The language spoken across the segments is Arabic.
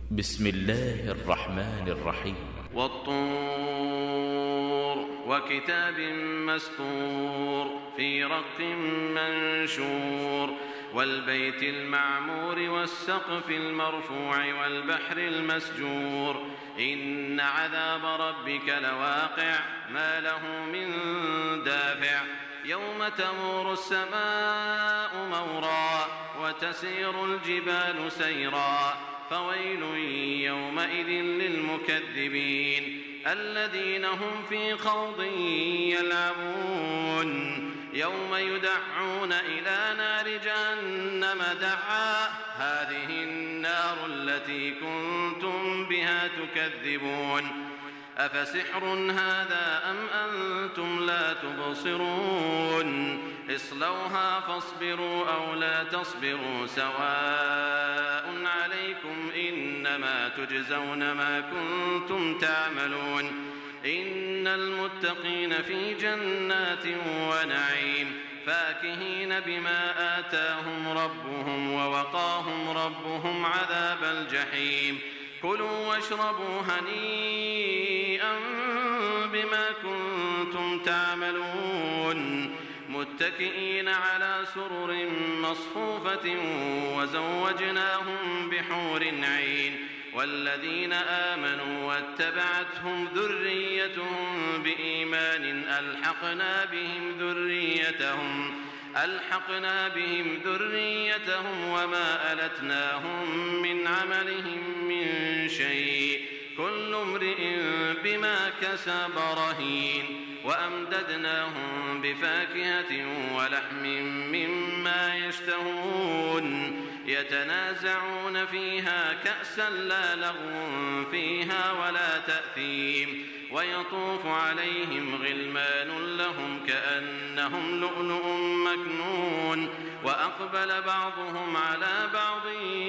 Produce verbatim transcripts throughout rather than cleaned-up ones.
بسم الله الرحمن الرحيم. والطور وكتاب مسطور في رق منشور والبيت المعمور والسقف المرفوع والبحر المسجور إن عذاب ربك لواقع ما له من دافع يوم تمور السماء مورا وتسير الجبال سيرا فويل يومئذ للمكذبين الذين هم في خوض يلعبون يوم يدعون إلى نار جهنم دعا هذه النار التي كنتم بها تكذبون أفسحر هذا أم أنتم لا تبصرون اصلوها فاصبروا أو لا تصبروا سواء عليكم إنما تجزون ما كنتم تعملون إن المتقين في جنات ونعيم فاكهين بما آتاهم ربهم ووقاهم ربهم عذاب الجحيم كلوا واشربوا هنيئا بما كنتم تعملون متكئين على سرر مصفوفة وزوجناهم بحور عين والذين آمنوا واتبعتهم ذريتهم بإيمان ألحقنا بهم ذريتهم ألحقنا بهم ذريتهم وما ألتناهم من عملهم من شيء كل امرئ بما كسب رهين وأمددناهم بفاكهة ولحم مما يشتهون يتنازعون فيها كأسا لا لغو فيها ولا تأثيم ويطوف عليهم غلمان لهم كأنهم لؤلؤ مكنون وأقبل بعضهم على بعض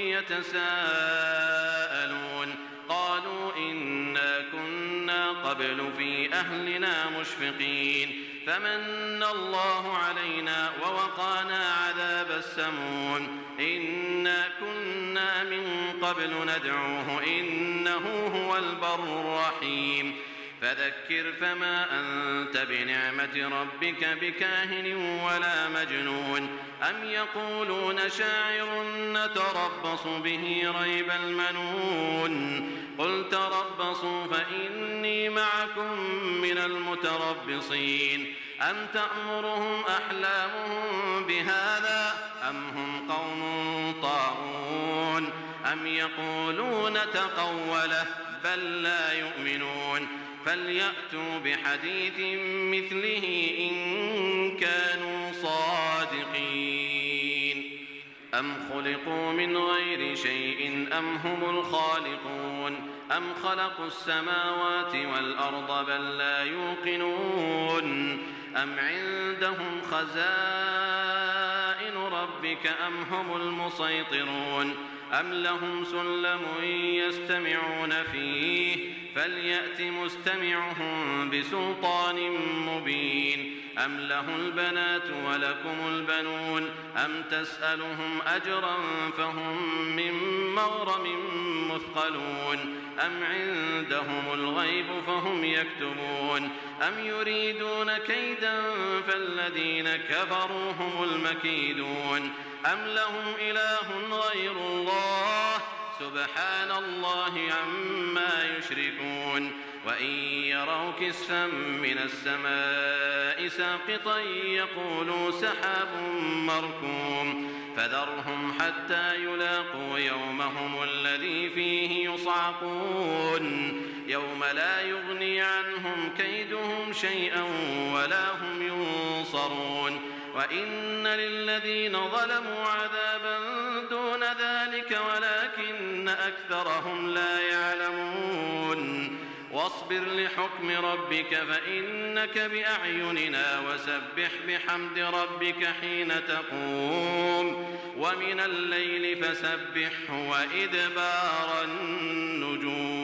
يتساءلون قالوا إنا كنا قبل في أهلنا مشفقين فمن الله علينا ووقانا عذاب السموم إنا كنا من قبل ندعوه إنه هو البر الرحيم فذكر فما أنت بنعمة ربك بكاهن ولا مجنون أم يقولون شاعر نتربص به ريب المنون قل تربصوا فإني معكم من المتربصين أم تأمرهم أحلامهم بهذا أم هم قوم طاغون أم يقولون تقوله بل لا يؤمنون فليأتوا بحديث مثله إن كانوا صادقين أم خلقوا من غير شيء أم هم الخالقون أم خلقوا السماوات والأرض بل لا يوقنون أم عندهم خزائن ربك أم هم المسيطرون أم لهم سلم يستمعون فيه فليأت مستمعهم بسلطان مبين أم له البنات ولكم البنون أم تسألهم أجرا فهم من مغرم مثقلون أم عندهم الغيب فهم يكتبون أم يريدون كيدا فالذين كفروا هم المكيدون أم لهم إله غير الله سبحان الله عما يشركون وإن يروا كسفا من السماء ساقطا يقولوا سحاب مركوم فذرهم حتى يلاقوا يومهم الذي فيه يصعقون يوم لا يغني عنهم كيدهم شيئا ولا هم ينصرون وإن للذين ظلموا عذابا دون ذلك ولكن أكثرهم لا يعلمون واصبر لحكم ربك فإنك بأعيننا وسبح بحمد ربك حين تقوم ومن الليل فسبحه وإدبار النجوم.